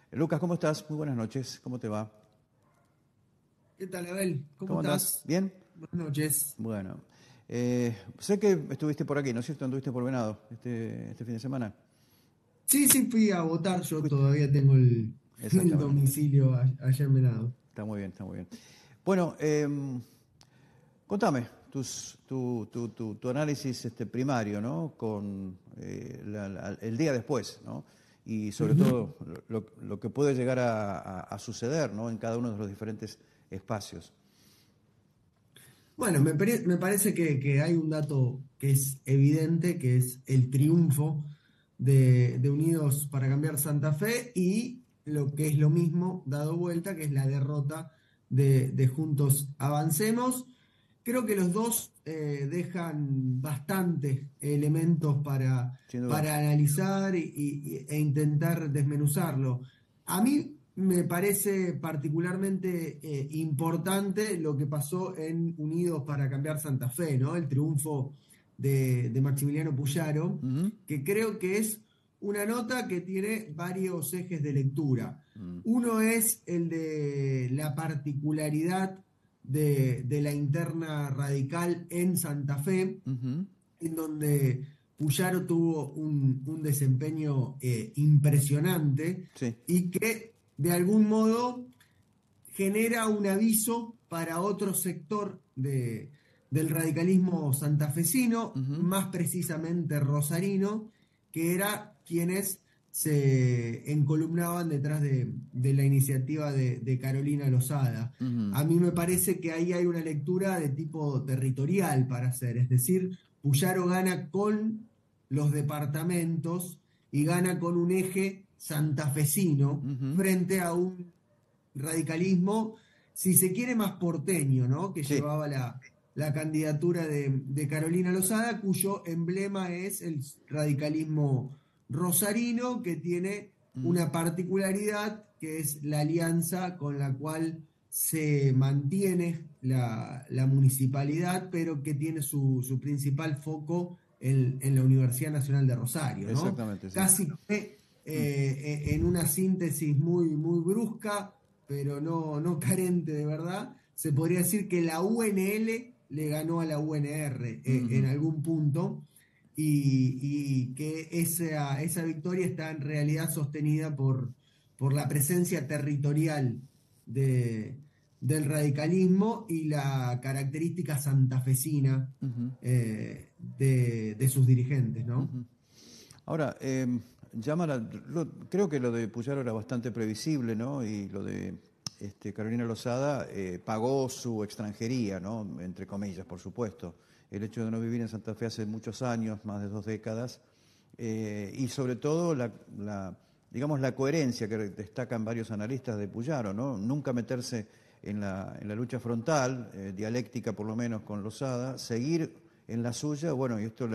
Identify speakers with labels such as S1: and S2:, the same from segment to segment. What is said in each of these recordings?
S1: Lucas, ¿cómo estás? Muy buenas noches. ¿Cómo te va?
S2: ¿Qué tal, Abel? ¿Cómo
S1: ¿Cómo andás?
S2: estás?
S1: ¿Bien?
S2: Buenas noches.
S1: Bueno. Sé que estuviste por aquí, ¿no es cierto? Anduviste por Venado este fin de semana.
S2: Sí, sí, fui a votar. Yo
S1: Fuiste.
S2: todavía tengo el
S1: Exactamente.
S2: domicilio allá en Venado.
S1: Está muy bien, está muy bien. Bueno, contame tu análisis primario, ¿no? Con el día después, ¿no? Y sobre
S2: Ujú.
S1: todo lo que puede llegar a suceder, ¿no? En cada uno de los diferentes espacios.
S2: Bueno, me parece que hay un dato que es evidente, que es el triunfo de Unidos para Cambiar Santa Fe y lo que es lo mismo, dado vuelta, que es la derrota de Juntos Avancemos. Creo que los dos dejan bastantes elementos
S1: Sin duda.
S2: para analizar e intentar desmenuzarlo. A mí me parece particularmente importante lo que pasó en Unidos para Cambiar Santa Fe, ¿no? El triunfo de Maximiliano Puyaro,
S1: Ujú.
S2: que creo que es una nota que tiene varios ejes de lectura.
S1: Mm.
S2: Uno es el de la particularidad de la interna radical en Santa Fe,
S1: Ujú.
S2: en donde Puyaro tuvo un desempeño impresionante
S1: Sí.
S2: y que de algún modo genera un aviso para otro sector del radicalismo santafesino,
S1: Ujú.
S2: más precisamente rosarino, que era quienes se encolumnaban detrás de la iniciativa de Carolina Lozada.
S1: Ujú.
S2: A mí me parece que ahí hay una lectura de tipo territorial para hacer, es decir, Puyaro gana con los departamentos y gana con un eje santafesino
S1: Ujú.
S2: frente a un radicalismo, si se quiere, más porteño, ¿no? Que
S1: Sí.
S2: llevaba la candidatura de Carolina Lozada, cuyo emblema es el radicalismo rosarino, que tiene
S1: Ujú.
S2: una particularidad, que es la alianza con la cual se mantiene la municipalidad, pero que tiene su principal foco en la Universidad Nacional de Rosario, ¿no?
S1: Exactamente, sí.
S2: Casi que
S1: Mm.
S2: en una síntesis muy brusca, pero no carente de verdad, se podría decir que la UNL le ganó a la UNR en
S1: Ujú.
S2: algún punto y que esa victoria está en realidad sostenida por la presencia territorial de, del radicalismo y la característica santafesina
S1: Ujú.
S2: de sus dirigentes, ¿no?
S1: Ujú. Ahora, creo que lo de Puyaro era bastante previsible, ¿no? Y lo de Carolina Lozada pagó su extranjería, ¿no? Entre comillas, por supuesto. El hecho de no vivir en Santa Fe hace muchos años, más de 2 décadas, y sobre todo digamos, la coherencia que destacan varios analistas de Puyaro, ¿no? Nunca meterse en la lucha frontal, dialéctica por lo menos con Lozada, seguir en la suya, bueno, y esto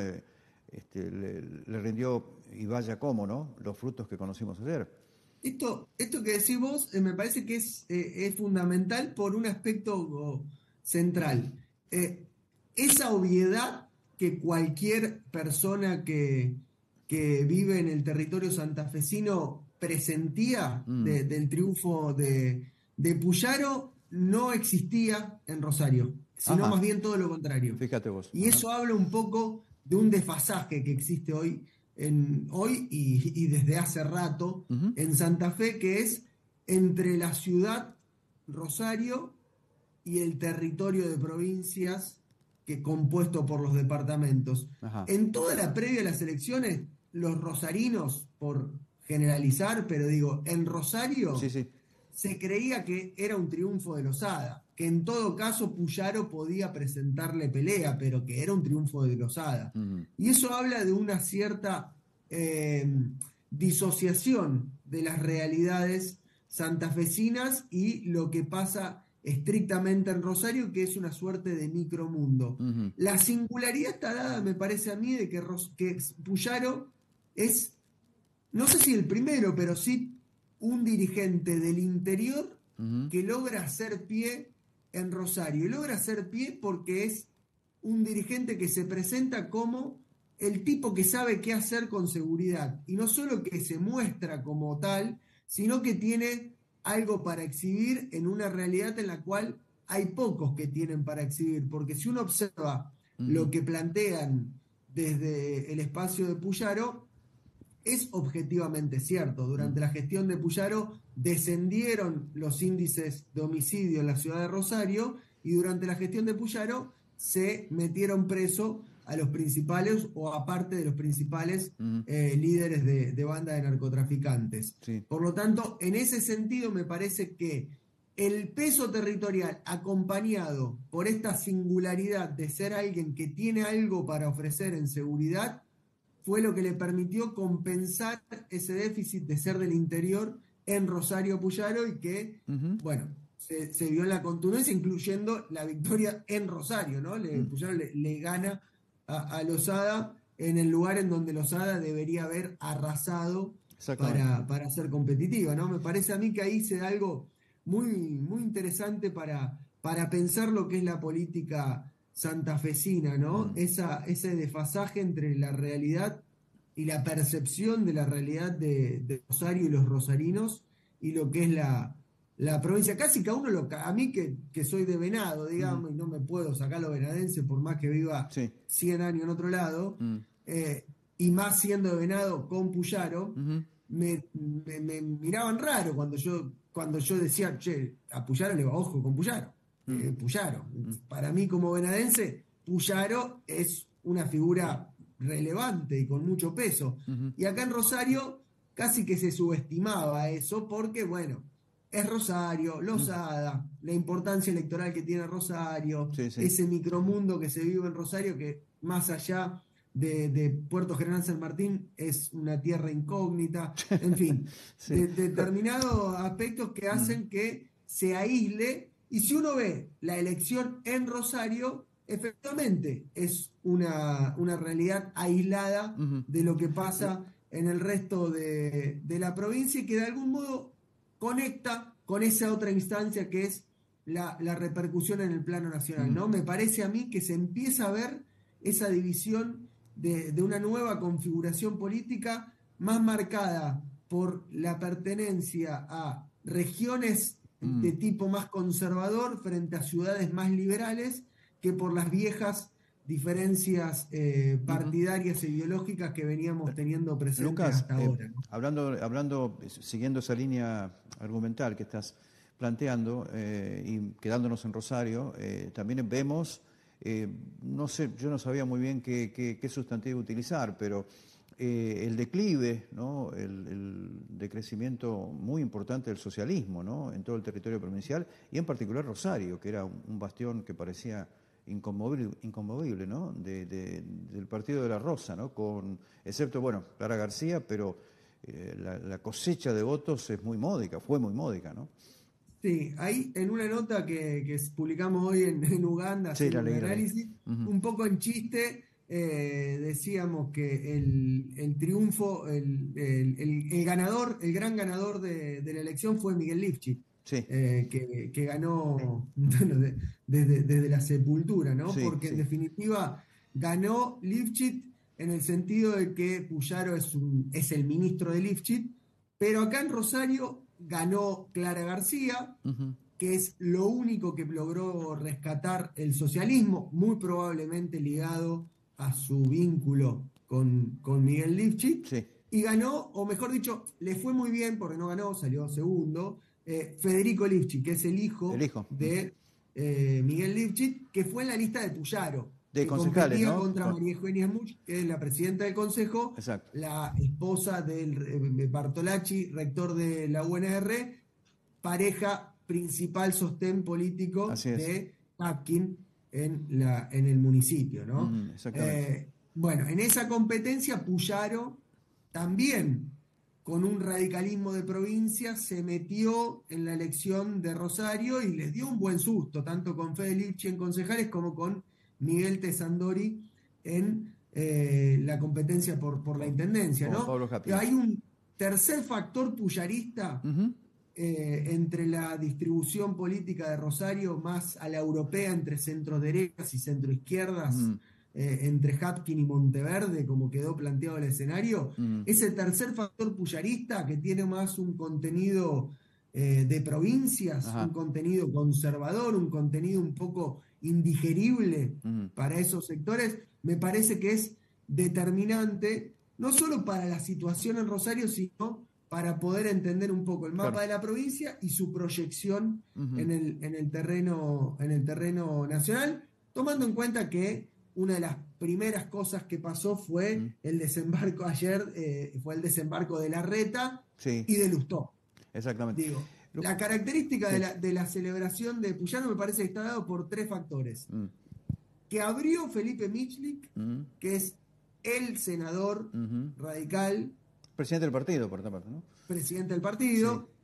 S1: le rindió, y vaya cómo, ¿no? Los frutos que conocimos ayer.
S2: Esto que decís vos me parece que es fundamental por un aspecto central. Eh, Esa obviedad que cualquier persona que vive en el territorio santafesino presentía
S1: Mm.
S2: del triunfo de Puyaro no existía en Rosario, sino
S1: Ajá,
S2: más bien todo lo contrario.
S1: fíjate vos.
S2: Y
S1: Ajá.
S2: eso habla un poco de un desfasaje que existe hoy y desde hace rato
S1: Ujú.
S2: en Santa Fe, que es entre la ciudad Rosario y el territorio de provincias que compuesto por los departamentos.
S1: Ajá.
S2: En toda la previa a las elecciones, los rosarinos, por generalizar, pero digo, en
S1: Sí,
S2: Rosario
S1: sí.
S2: se creía que era un triunfo de Lozada, que en todo caso Puyaro podía presentarle pelea, pero que era un triunfo de Lozada.
S1: Ujú.
S2: Y eso habla de una cierta eh, disociación de las realidades santafesinas y lo que pasa estrictamente en Rosario, que es una suerte de micromundo.
S1: Ujú.
S2: La singularidad está dada, me parece a mí, de que Puyaro es, no sé si el primero, pero sí un dirigente del interior
S1: Ujú.
S2: que logra hacer pie en Rosario. Y logra hacer pie porque es un dirigente que se presenta como el tipo que sabe qué hacer con seguridad. Y no solo que se muestra como tal, sino que tiene algo para exhibir en una realidad en la cual hay pocos que tienen para exhibir, porque si uno observa lo que plantean desde el espacio de Puyaro, es objetivamente cierto. Durante la gestión de Puyaro descendieron los índices de homicidio en la ciudad de Rosario y durante la gestión de Puyaro se metieron preso a los principales o a parte de los principales líderes de banda de narcotraficantes.
S1: Sí.
S2: Por lo tanto, en ese sentido me parece que el peso territorial acompañado por esta singularidad de ser alguien que tiene algo para ofrecer en seguridad fue lo que le permitió compensar ese déficit de ser del interior en Rosario Puyaro y que, bueno, se vio en la contundencia, incluyendo la victoria en Rosario, ¿no? Puyaro le gana a Lozada en el lugar en donde Lozada debería haber arrasado para ser competitiva, ¿no? Me parece a mí que ahí se da algo muy, muy interesante para pensar lo que es la política santafesina, ¿no? Ese desfasaje entre la realidad y la percepción de la realidad de Rosario y los rosarinos y lo que es la provincia. Casi cada uno, a mí que soy de Venado, digamos, y no me puedo sacar lo venadense por más que viva 100 años en otro lado, y más siendo de Venado con Puyaro, me miraban raro cuando yo decía, che, a Puyaro le va, ojo con Puyaro. Puyaro. Para mí como venadense, Puyaro es una figura relevante y con mucho peso. Y acá en Rosario casi que se subestimaba eso porque, bueno, es Rosario, Lozada, la importancia electoral que tiene Rosario, ese micromundo que se vive en Rosario que más allá de Puerto General San Martín es una tierra incógnita, en fin, determinados aspectos que hacen que se aísle. Y si uno ve la elección en Rosario, efectivamente es una realidad aislada de lo que pasa en el resto de la provincia y que de algún modo conecta con esa otra instancia que es la repercusión en el plano nacional, ¿no? Me parece a mí que se empieza a ver esa división de una nueva configuración política más marcada por la pertenencia a regiones de tipo más conservador frente a ciudades más liberales que por las viejas diferencias partidarias e ideológicas que veníamos teniendo presentes
S1: Lucas,
S2: hasta ahora, ¿no?
S1: hablando, siguiendo esa línea argumental que estás planteando y quedándonos en Rosario, también vemos, no sé, yo no sabía muy bien qué sustantivo utilizar, pero el declive, ¿no? el decrecimiento muy importante del socialismo, ¿no? En todo el territorio provincial y en particular Rosario, que era un bastión que parecía inconmovible, ¿no? Del Partido de la Rosa, ¿no? Excepto, bueno, Clara García, pero la cosecha de votos es muy módica, fue muy módica, ¿no?
S2: Sí, ahí en una nota que publicamos hoy en Uganda, haciendo un análisis, un poco en chiste, decíamos que el triunfo, el ganador, el gran ganador de la elección fue Miguel Lifchit. Que ganó bueno, desde la sepultura, ¿no? Porque en definitiva ganó Lifchit en el sentido de que Puyaro es el ministro de Lifchit, pero acá en Rosario ganó Clara García, que es lo único que logró rescatar el socialismo, muy probablemente ligado a su vínculo con Miguel Lifchit, y ganó, o mejor dicho, le fue muy bien porque no ganó, salió segundo, Federico Lifchit, que es el hijo de Miguel Lifchit, que fue en la lista de Puyaro,
S1: de
S2: que
S1: concejales,
S2: competía
S1: ¿no?
S2: contra María Eugenia Smuch, que es la presidenta del consejo, la esposa del Bartolacci, rector de la UNR, pareja principal sostén político de Tapkin en el municipio, ¿no? Bueno, en esa competencia Puyaro también con un radicalismo de provincia se metió en la elección de Rosario y les dio un buen susto, tanto con Fede Lifchi en concejales como con Miguel Tesandori en la competencia por la intendencia, ¿no? Hay un tercer factor puyarista entre la distribución política de Rosario más a la europea entre centro derechas y centro izquierdas entre Hapkin y Monteverde, como quedó planteado el escenario,
S1: Mm,
S2: ese tercer factor puyarista que tiene más un contenido de provincias, un
S1: ajá,
S2: contenido conservador, un contenido un poco indigerible
S1: mm,
S2: para esos sectores, me parece que es determinante, no solo para la situación en Rosario, sino para poder entender un poco el
S1: claro.
S2: mapa de la provincia y su proyección
S1: Ujú,
S2: en el terreno nacional, tomando en cuenta que una de las primeras cosas que pasó
S1: mm,
S2: fue el desembarco ayer, fue el desembarco de Larreta
S1: sí,
S2: y de Lustó.
S1: exactamente.
S2: Digo,
S1: Lu-
S2: la característica
S1: sí,
S2: de la celebración de Puyano me parece que está dado por tres factores.
S1: mm,
S2: Que abrió Felipe Michlik,
S1: mm,
S2: que es el senador
S1: ujú.
S2: radical,
S1: Presidente del partido, por otra parte, ¿no?
S2: presidente del
S1: Sí,
S2: partido,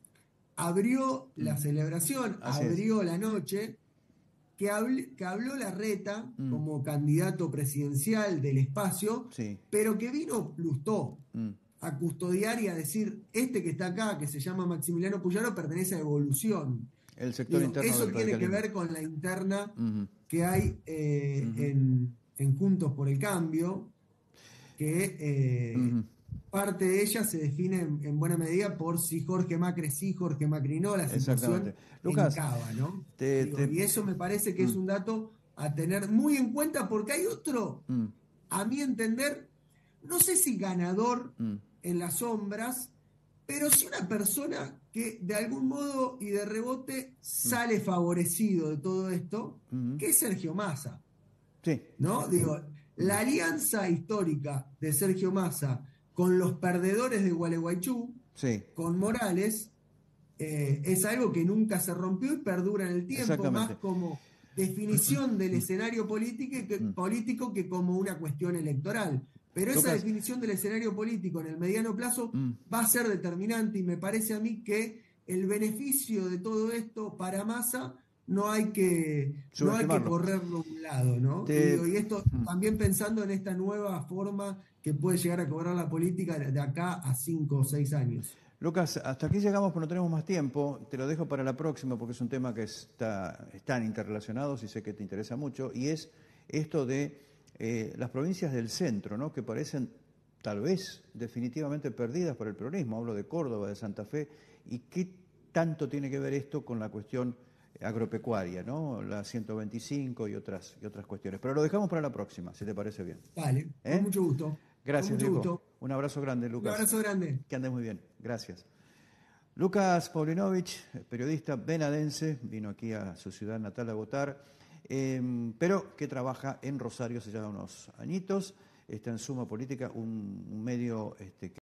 S2: abrió la
S1: mm,
S2: celebración,
S1: así es.
S2: abrió la noche, que habló Larreta
S1: Mm,
S2: como candidato presidencial del espacio,
S1: sí,
S2: pero que vino Lustó
S1: mm,
S2: a custodiar y a decir, este que está acá, que se llama Maximiliano Puyaro, pertenece a Evolución.
S1: el sector
S2: Digo,
S1: interno
S2: eso
S1: del
S2: tiene que
S1: radicalismo.
S2: ver con la interna
S1: Ujú,
S2: que hay
S1: ujú,
S2: en Juntos por el Cambio, que
S1: ujú.
S2: parte de ella se define en buena medida por si Jorge Macri sí, Jorge Macri no, la
S1: Exactamente.
S2: situación en
S1: Lucas,
S2: Cava, ¿no?
S1: te,
S2: Digo,
S1: te,
S2: y eso me parece que
S1: mm,
S2: es un dato a tener muy en cuenta porque hay otro,
S1: mm,
S2: a mi entender, no sé si ganador
S1: mm,
S2: en las sombras, pero sí una persona que de algún modo y de rebote
S1: mm,
S2: sale favorecido de todo esto,
S1: mm.
S2: que es Sergio Massa.
S1: Sí,
S2: ¿No? Digo,
S1: mm,
S2: la alianza histórica de Sergio Massa con los perdedores de Gualeguaychú,
S1: sí,
S2: con Morales, es algo que nunca se rompió y perdura en el tiempo, más
S1: exactamente.
S2: como definición del
S1: Mm,
S2: escenario
S1: mm.
S2: político que como una cuestión electoral. Pero esa
S1: Lucas,
S2: definición del escenario político en el mediano plazo
S1: mm,
S2: va a ser determinante y me parece a mí que el beneficio de todo esto para Massa no hay que
S1: subestimarlo.
S2: correrlo a un lado, ¿no? Y
S1: Te,
S2: digo, y esto
S1: mm.
S2: también pensando en esta nueva forma que puede llegar a cobrar la política de acá a 5 o 6 años.
S1: Lucas, hasta aquí llegamos, pero no tenemos más tiempo. Te lo dejo para la próxima porque es un tema que están interrelacionados y sé que te interesa mucho. Y es esto de las provincias del centro, ¿no? Que parecen tal vez definitivamente perdidas por el peronismo. Hablo de Córdoba, de Santa Fe. ¿Y qué tanto tiene que ver esto con la cuestión agropecuaria, ¿no? La 125 y otras cuestiones. Pero lo dejamos para la próxima, si te parece bien.
S2: Dale, con
S1: ¿Eh?
S2: mucho gusto, con
S1: Gracias,
S2: mucho
S1: viejo.
S2: gusto.
S1: Un abrazo grande,
S2: Un
S1: Lucas.
S2: abrazo grande.
S1: Que andes muy bien. Gracias. Lucas Paulinovich, periodista venadense, vino aquí a su ciudad natal a votar, pero que trabaja en Rosario hace ya unos añitos, está en Suma Política, un medio